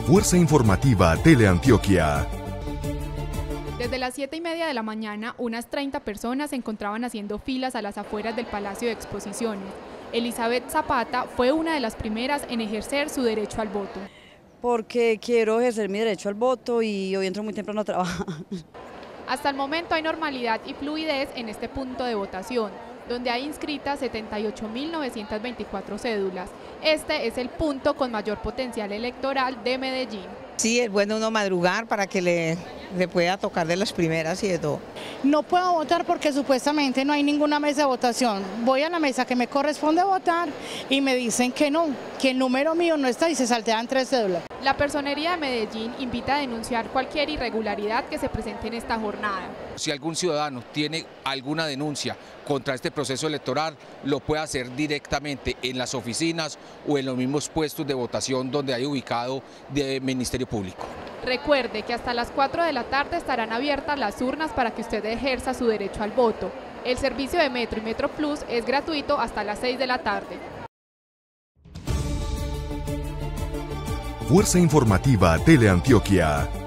Fuerza Informativa Teleantioquia. Desde las 7:30 de la mañana, unas 30 personas se encontraban haciendo filas a las afueras del Palacio de Exposiciones. Elizabeth Zapata fue una de las primeras en ejercer su derecho al voto. Porque quiero ejercer mi derecho al voto y hoy entro muy temprano a trabajar. Hasta el momento hay normalidad y fluidez en este punto de votación, donde hay inscritas 78.924 cédulas. Este es el punto con mayor potencial electoral de Medellín. Sí, es bueno uno madrugar para que le pueda tocar de las primeras y de todo. No puedo votar porque supuestamente no hay ninguna mesa de votación. Voy a la mesa que me corresponde votar y me dicen que no, que el número mío no está y se saltean 3 cédulas. La Personería de Medellín invita a denunciar cualquier irregularidad que se presente en esta jornada. Si algún ciudadano tiene alguna denuncia contra este proceso electoral, lo puede hacer directamente en las oficinas o en los mismos puestos de votación donde hay ubicado del Ministerio Público. Recuerde que hasta las 4 de la tarde estarán abiertas las urnas para que usted ejerza su derecho al voto. El servicio de Metro y Metro Plus es gratuito hasta las 6 de la tarde. Fuerza Informativa Teleantioquia.